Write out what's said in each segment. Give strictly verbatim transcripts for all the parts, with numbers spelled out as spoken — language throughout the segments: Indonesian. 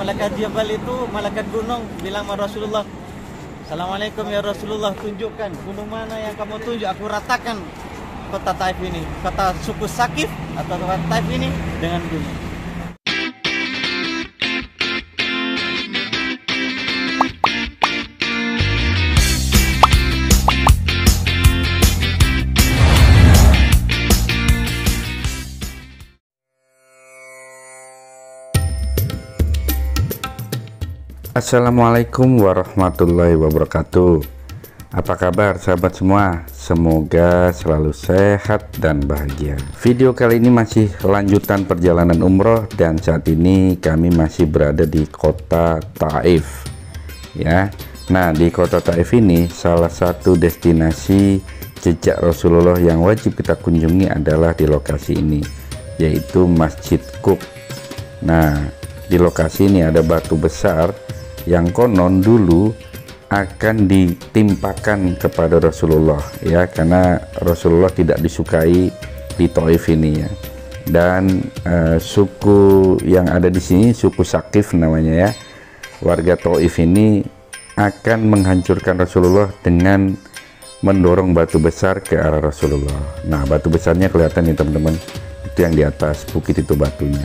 malaikat Jabal itu malaikat gunung bilang sama Rasulullah, Assalamualaikum ya Rasulullah, tunjukkan gunung mana yang kamu tunjuk, aku ratakan kota Taif ini, kota suku Sakif atau kota Taif ini dengan gunung. Assalamualaikum warahmatullahi wabarakatuh. Apa kabar sahabat semua? Semoga selalu sehat dan bahagia. Video kali ini masih lanjutan perjalanan umroh, dan saat ini kami masih berada di kota Taif ya. Nah, di kota Taif ini salah satu destinasi jejak Rasulullah yang wajib kita kunjungi adalah di lokasi ini, yaitu Masjid Qub. Nah, di lokasi ini ada batu besar yang konon dulu akan ditimpakan kepada Rasulullah ya, karena Rasulullah tidak disukai di Taif ini ya. Dan uh, suku yang ada di sini, suku Sakif namanya ya, warga Taif ini akan menghancurkan Rasulullah dengan mendorong batu besar ke arah Rasulullah. Nah, batu besarnya kelihatan nih teman-teman, itu yang di atas bukit itu batunya.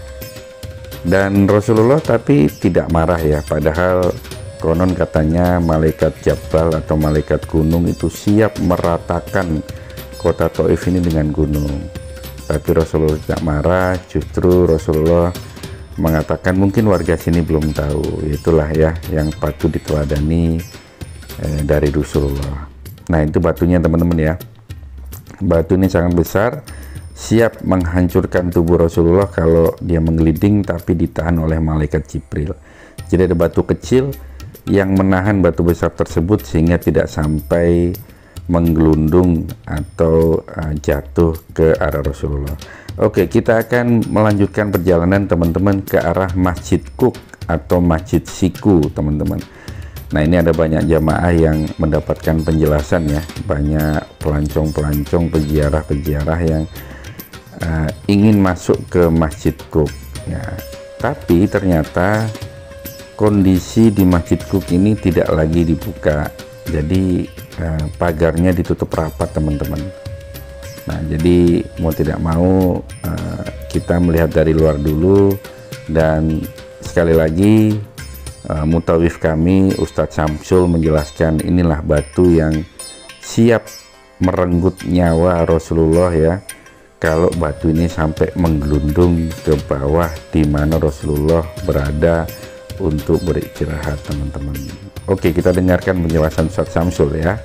Dan Rasulullah tapi tidak marah ya, padahal konon katanya malaikat Jabal atau malaikat gunung itu siap meratakan kota Taif ini dengan gunung. Tapi Rasulullah tidak marah, justru Rasulullah mengatakan mungkin warga sini belum tahu, itulah ya yang patut diteladani eh, dari Rasulullah. Nah, itu batunya teman-teman ya, batu ini sangat besar, siap menghancurkan tubuh Rasulullah kalau dia menggelinding, tapi ditahan oleh malaikat Jibril. Jadi ada batu kecil yang menahan batu besar tersebut sehingga tidak sampai menggelundung atau uh, jatuh ke arah Rasulullah. Oke, kita akan melanjutkan perjalanan teman-teman ke arah Masjid Qub atau Masjid Siku teman-teman. Nah, ini ada banyak jamaah yang mendapatkan penjelasan ya, banyak pelancong-pelancong, peziarah-peziarah yang Uh, ingin masuk ke Masjid Qub ya, tapi ternyata kondisi di Masjid Qub ini tidak lagi dibuka, jadi uh, pagarnya ditutup rapat teman-teman. Nah, jadi mau tidak mau uh, kita melihat dari luar dulu, dan sekali lagi uh, mutawif kami Ustadz Syamsul menjelaskan inilah batu yang siap merenggut nyawa Rasulullah ya, kalau batu ini sampai menggelundung ke bawah di mana Rasulullah berada untuk beristirahat teman-teman. Oke, kita dengarkan penjelasan Ustadz Syamsul ya.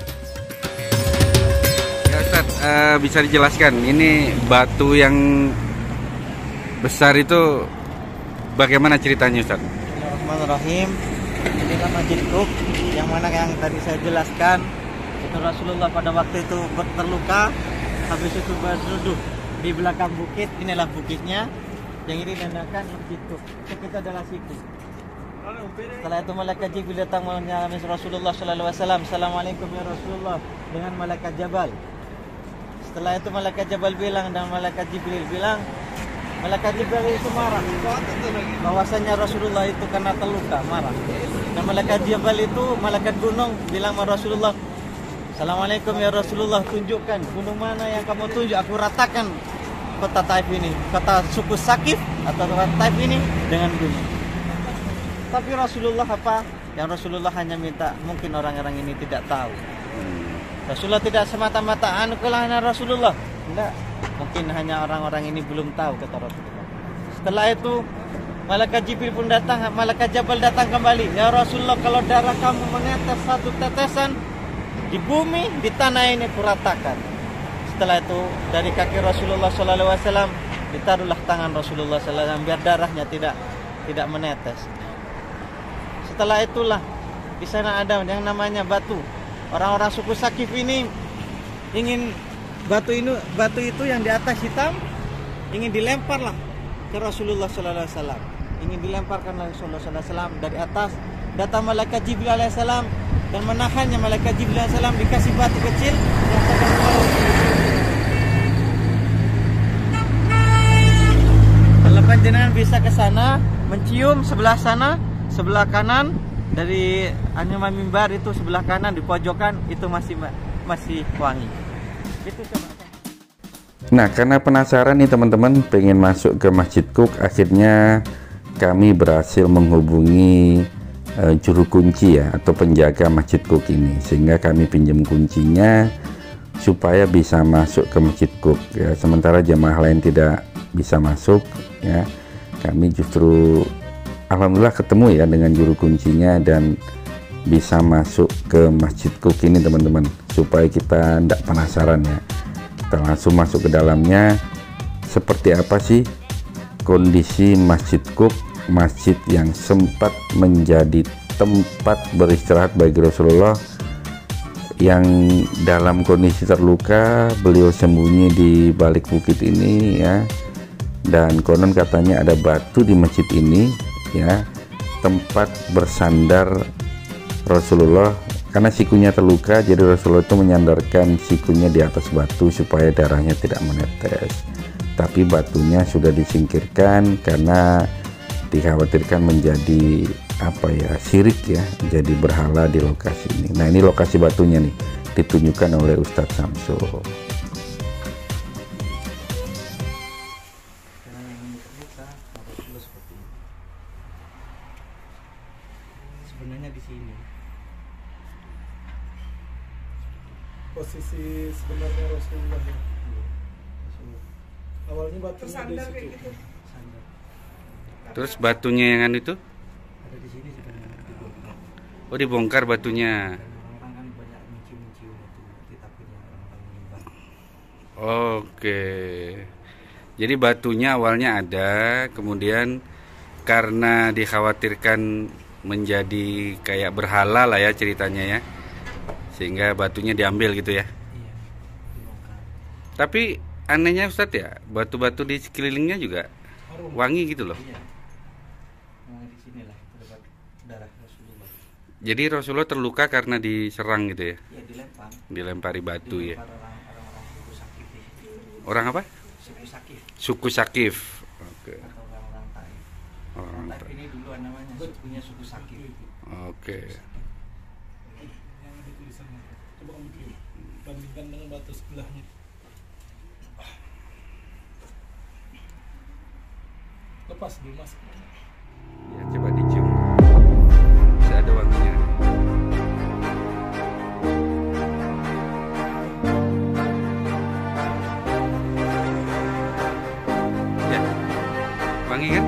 Ya Ustadz, uh, bisa dijelaskan ini batu yang besar itu bagaimana ceritanya Ustadz? Bismillahirrahmanirrahim. Inilah Masjid Qub yang mana yang tadi saya jelaskan, itu Rasulullah pada waktu itu terluka, habis itu berseduh di belakang bukit. Inilah bukitnya yang ini dinamakan Masjid Qub. Itu adalah siku. Setelah itu malaikat Jibril datang menyalami Rasulullah Sallallahu Alaihi Wasallam, Assalamualaikum ya Rasulullah, dengan malaikat Jabal. Setelah itu malaikat Jabal bilang, dan malaikat Jibril bilang, malaikat Jibril itu marah bahwasanya Rasulullah itu karena terluka, marah. Dan malaikat Jabal itu malaikat gunung bilang sama Rasulullah, Assalamualaikum ya Rasulullah, tunjukkan gunung mana yang kamu tunjuk, aku ratakan kota Taif ini, kota suku Sakif atau kota Taif ini dengan gunung. Tapi Rasulullah apa? Yang Rasulullah hanya minta, mungkin orang-orang ini tidak tahu. Rasulullah tidak semata-mata anu kelahana Rasulullah. Tidak, mungkin hanya orang-orang ini belum tahu, kata Rasulullah. Setelah itu malaikat Jibril pun datang, malaikat Jabal datang kembali. Ya Rasulullah, kalau darah kamu menetes satu tetesan di bumi, di tanah ini kuratakan. Setelah itu dari kaki Rasulullah Sallallahu Alaihi Wasallam ditaruhlah tangan Rasulullah Sallallahu Alaihi Wasallam biar darahnya tidak tidak menetes. Setelah itulah di sana ada yang namanya batu. Orang-orang suku Sakif ini ingin batu ini, batu itu yang di atas hitam ingin dilemparlah ke Rasulullah Sallallahu Alaihi Wasallam. Ingin dilemparkan oleh Rasulullah Sallallahu Alaihi Wasallam dari atas. Datang malaikat Jibril Alaihissalam dan menahannya. Malaikat Jibril Alaihissalam dikasih batu kecil yang sedang meleleh. panjenengan bisa ke sana, mencium sebelah sana, sebelah kanan dari Anyuman Mimbar itu sebelah kanan di pojokan itu masih masih wangi. Itu coba. Nah, karena penasaran nih teman-teman pengen masuk ke Masjid Cook, akhirnya kami berhasil menghubungi uh, juru kunci ya atau penjaga Masjid Cook ini, sehingga kami pinjam kuncinya supaya bisa masuk ke Masjid Cook ya. Sementara jemaah lain tidak bisa masuk ya, kami justru alhamdulillah ketemu ya dengan juru kuncinya dan bisa masuk ke Masjid Cook ini teman-teman, supaya kita tidak penasaran ya. Kita langsung masuk ke dalamnya. Seperti apa sih kondisi Masjid Cook, masjid yang sempat menjadi tempat beristirahat bagi Rasulullah, yang dalam kondisi terluka beliau sembunyi di balik bukit ini ya. Dan konon katanya ada batu di masjid ini ya, tempat bersandar Rasulullah. Karena sikunya terluka, jadi Rasulullah itu menyandarkan sikunya di atas batu supaya darahnya tidak menetes. Tapi batunya sudah disingkirkan karena dikhawatirkan menjadi apa ya, syirik ya, jadi berhala di lokasi ini. Nah, ini lokasi batunya nih, ditunjukkan oleh Ustadz Samsul. Sebenarnya di sini. Posisi sebenarnya Rasulullah ya. Awalnya batunya di situ. Gitu. Terus batunya yang anu itu? Ada di sini sebenarnya dibongkar. Oh, dibongkar batunya. Orang-orang kan banyak mencium-mencium itu, kita punya orang-orang Mimbar. Oke. Jadi batunya awalnya ada, kemudian karena dikhawatirkan menjadi kayak berhala lah ya ceritanya ya, sehingga batunya diambil gitu ya. Iya, dibongkar. Tapi anehnya Ustadz ya, batu-batu di sekelilingnya juga Harum. wangi gitu loh. Iya. Nah, di sinilah terdapat darah Rasulullah. Jadi Rasulullah terluka karena diserang gitu ya, Ya dilempar. dilempari batu ya. Dilempar orang- orang-orang suku Sakif di situ. Orang apa? Suku Sakif Suku Sakif. Oke. atau orang-orang Taif. Orang Taif ini dulu namanya sukunya suku Sakif. Oke. Yang ada tulisannya. Coba kamu kirim. Bandingkan dengan batu sebelahnya. Lepas dulu mas. Ya, coba dicium. Bisa ada wanginya. Ya, wangi kan?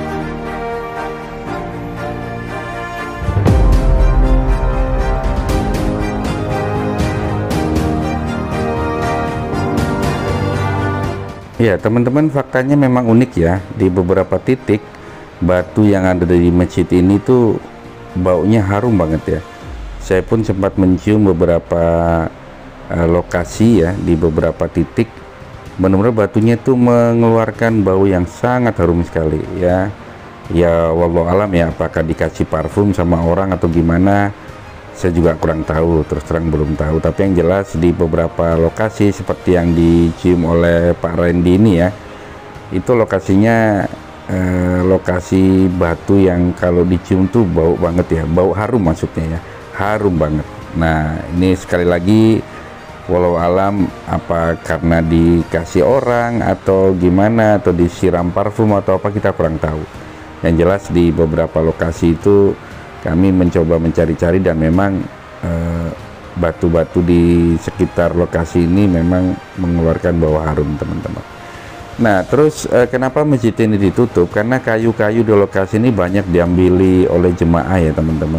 Ya teman-teman, faktanya memang unik ya, di beberapa titik batu yang ada di masjid ini tuh baunya harum banget ya. Saya pun sempat mencium beberapa uh, lokasi ya, di beberapa titik benar-benar batunya tuh mengeluarkan bau yang sangat harum sekali ya. Ya wallahu alam ya, apakah dikasih parfum sama orang atau gimana, saya juga kurang tahu, terus terang belum tahu. Tapi yang jelas di beberapa lokasi seperti yang dicium oleh Pak Randy ini ya, itu lokasinya eh, lokasi batu yang kalau dicium tuh bau banget ya, bau harum maksudnya ya, harum banget. Nah ini sekali lagi walau alam apa karena dikasih orang atau gimana, atau disiram parfum atau apa, kita kurang tahu. Yang jelas di beberapa lokasi itu kami mencoba mencari-cari dan memang batu-batu e, di sekitar lokasi ini memang mengeluarkan bau harum teman-teman. Nah terus e, kenapa masjid ini ditutup? Karena kayu-kayu di lokasi ini banyak diambili oleh jemaah ya teman-teman.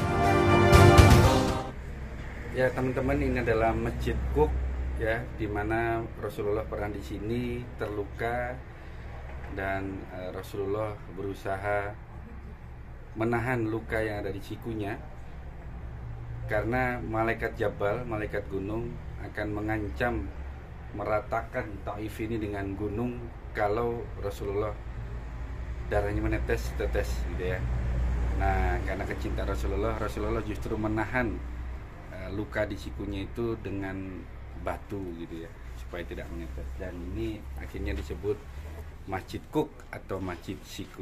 Ya teman-teman, ini adalah Masjid Cook ya, dimana Rasulullah pernah di sini terluka dan e, Rasulullah berusaha menahan luka yang ada di sikunya, karena malaikat Jabal, malaikat gunung akan mengancam meratakan Taif ini dengan gunung kalau Rasulullah darahnya menetes tetes gitu ya. Nah karena kecintaan Rasulullah, Rasulullah justru menahan uh, luka di sikunya itu dengan batu gitu ya, supaya tidak menetes. Dan ini akhirnya disebut Masjid Cook atau Masjid Siku.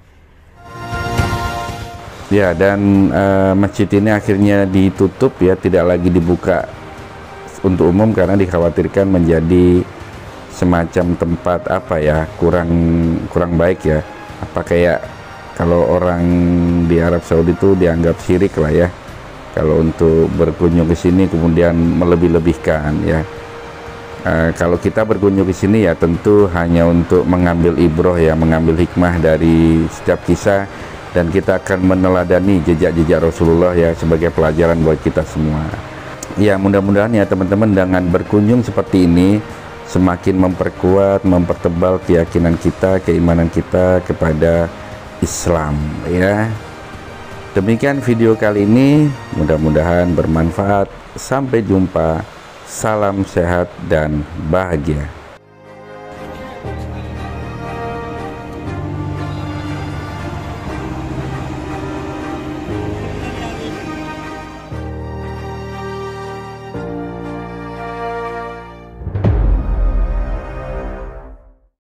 Ya, dan uh, masjid ini akhirnya ditutup ya, tidak lagi dibuka untuk umum karena dikhawatirkan menjadi semacam tempat apa ya, kurang kurang baik ya. Apa kayak kalau orang di Arab Saudi itu dianggap syirik lah ya. Kalau untuk berkunjung ke sini kemudian melebih-lebihkan ya. Uh, kalau kita berkunjung ke sini ya tentu hanya untuk mengambil ibroh ya, mengambil hikmah dari setiap kisah, dan kita akan meneladani jejak-jejak Rasulullah ya sebagai pelajaran buat kita semua. Ya, mudah-mudahan ya teman-teman dengan berkunjung seperti ini semakin memperkuat, mempertebal keyakinan kita, keimanan kita kepada Islam ya. Demikian video kali ini, mudah-mudahan bermanfaat. Sampai jumpa, salam sehat dan bahagia.